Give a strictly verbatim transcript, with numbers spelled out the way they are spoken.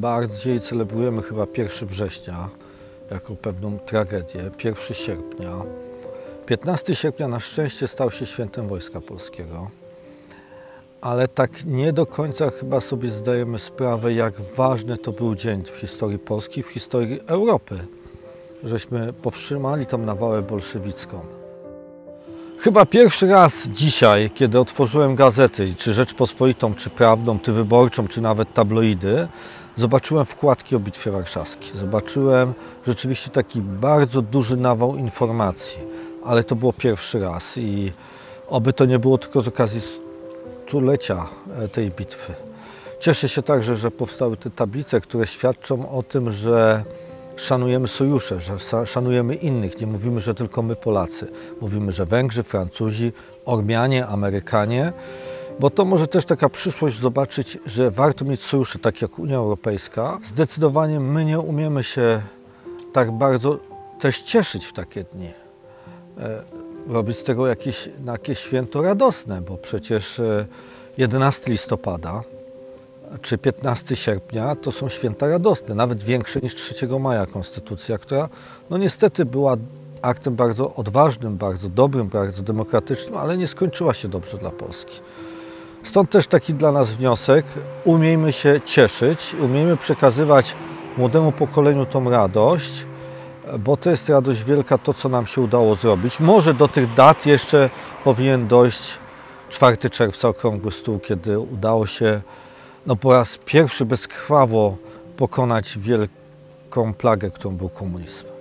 Bardziej celebrujemy chyba pierwszego września jako pewną tragedię, pierwszego sierpnia. piętnastego sierpnia na szczęście stał się świętem Wojska Polskiego, ale tak nie do końca chyba sobie zdajemy sprawę, jak ważny to był dzień w historii Polski, w historii Europy, żeśmy powstrzymali tą nawałę bolszewicką. Chyba pierwszy raz dzisiaj, kiedy otworzyłem gazety, czy Rzeczpospolitą, czy Prawdą, czy Wyborczą, czy nawet tabloidy, zobaczyłem wkładki o Bitwie Warszawskiej. Zobaczyłem rzeczywiście taki bardzo duży nawał informacji, ale to było pierwszy raz i oby to nie było tylko z okazji stulecia tej bitwy. Cieszę się także, że powstały te tablice, które świadczą o tym, że szanujemy sojusze, że szanujemy innych. Nie mówimy, że tylko my Polacy. Mówimy, że Węgrzy, Francuzi, Ormianie, Amerykanie, bo to może też taka przyszłość zobaczyć, że warto mieć sojusze, tak jak Unia Europejska. Zdecydowanie my nie umiemy się tak bardzo też cieszyć w takie dni. Robić z tego jakieś, jakieś święto radosne, bo przecież jedenastego listopada czy piętnastego sierpnia to są święta radosne, nawet większe niż trzeciego maja Konstytucja, która no niestety była aktem bardzo odważnym, bardzo dobrym, bardzo demokratycznym, ale nie skończyła się dobrze dla Polski. Stąd też taki dla nas wniosek, umiejmy się cieszyć, umiejmy przekazywać młodemu pokoleniu tą radość, bo to jest radość wielka, to co nam się udało zrobić. Może do tych dat jeszcze powinien dojść czwartego czerwca, okrągły stół, kiedy udało się no, po raz pierwszy bezkrwawo pokonać wielką plagę, którą był komunizm.